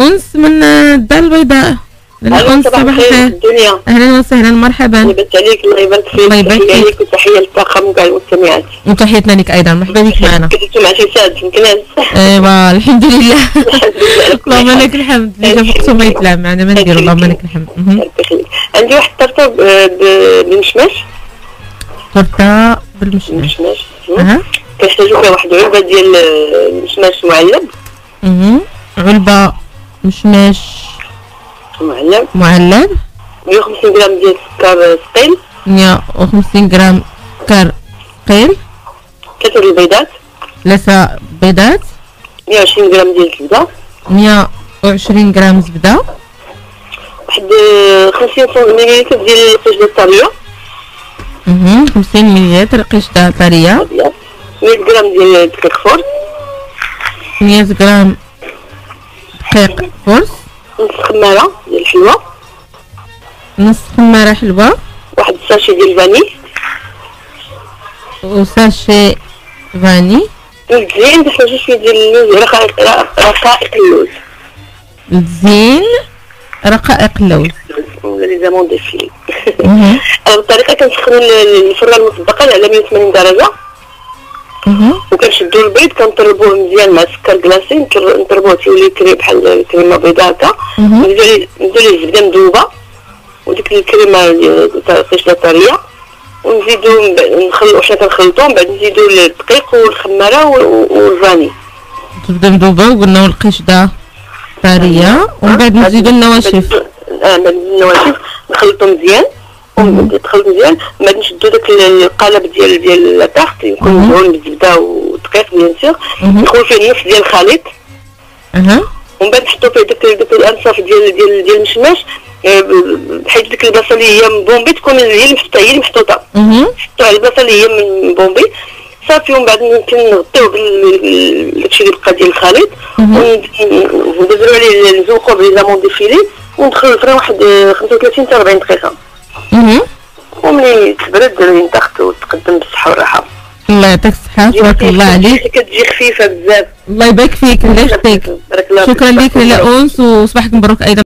أنس من الدار البيضاء. أنس صباح الخير. أهلا وسهلا مرحبا. لاباس عليك؟ الله يبارك فيك. الله يبارك فيك. تحية ليك وتحية للطاقم وكاع المستمعات. وتحياتنا لك أيضا، مرحبا بك معنا. كنتو مع شي ساد في الكناز. ايوا الحمد لله. اللهم لك الحمد. اللي وقتو ما يطلع معنا ما نديرو، اللهم لك الحمد. عندي واحد الطرطة بالمشماش. طرطة بالمشماش. كنحتاجو فيها واحد علبة ديال المشماش معلب. علبة مشماش معلب. 150 غرام ديال السكر ثقيل. 150 غرام سكر ثقيل. 3 البيضات. 3 بيضات. 120 غرام ديال الزبدة. 120 غرام زبدة. واحد 50 مليلتر ديال القشدة الطرية. 50 مليلتر قشدة طرية. 100 غرام ديال الدقيق فورس. 100 غرام دقيق فورس. نص خمارة ديال الحلوى. نص خمارة حلوى. واحد ساشي ديال الفاني. وساشي فاني. الزين نحتاجو شوية ديال اللوز، رقائق اللوز. الزين رقائق اللوز. ولا لي زامون ديفيلي. الطريقة كنسخنو الفران المسبقة على 180 درجة. وكنشدو البيض كنطربوه مزيان مع السكر كلاصي، نطربوه تيولي كريم بحال كريمه بيضاء هكا. نديرو ليه الزبده مذوبه وديك الكريمه ديال القشده الطريه، ونزيدو نخلطو، حنا كنخلطو من بعد نزيدو الدقيق والخماره والفاني. زبده مذوبه وقلنا والقشده طريه، ومن بعد نزيدو النواشف. بعد النواشف نخلطو مزيان تخلط مزيان، من بعد نشدو داك القالب ديال لاطاخت يكون مزعون بالزبده والدقيق بيان سور، ندخلو فيه النص ديال الخليط. ومن بعد نحطو فيه داك الانصاف ديال المشماش، بحيث ديك البصل اللي هي مبومبي تكون هي اللي محطوطه. نحطو على البصل اللي هي من بومبي صافي، ومن بعد ممكن نغطيوه بداكشي اللي بقى ديال الخليط، ونديرو عليه نزوقوه بلي زامون ديفيلي، وندخلو الفران واحد 35 حتى 40 دقيقه. وملي تبرد ينتخت وتقدم بالصحة والراحة. الله يعطيك الصحة، تبارك الله عليك. كتجي خفيفة بزاف. الله يبارك فيك، الله يخليك. شكرا لك لاله أنس، وصباحك مبروك أيضا.